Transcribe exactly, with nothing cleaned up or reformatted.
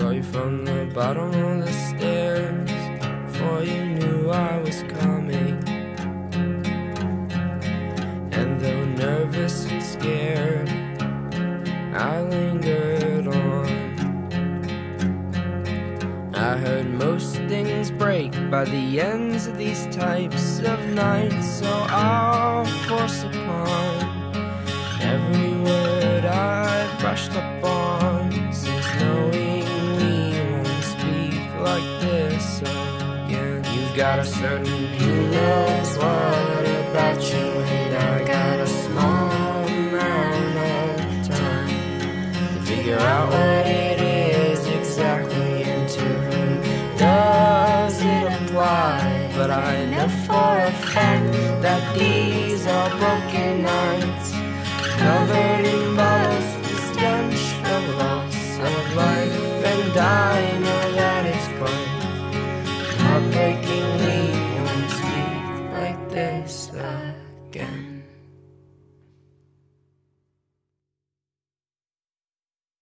Saw you from the bottom of the stairs before you knew I was coming. And though nervous and scared, I lingered on. I heard most things break by the ends of these types of nights, so I'll force upon every word I brushed up on, since knowing we won't speak like this again. You've got a certain who knows what about you, and I got a small amount of time to figure out what it is exactly and to whom does it apply. But I know for a fact that these are broken nights, covered in bottles, the stench of loss of life, and I know that it's quite heartbreaking we won't speak like this again.